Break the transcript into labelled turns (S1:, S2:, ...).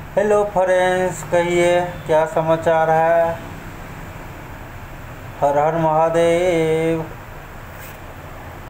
S1: Hello friends, कहिए क्या समाचार है। हर हर महादेव।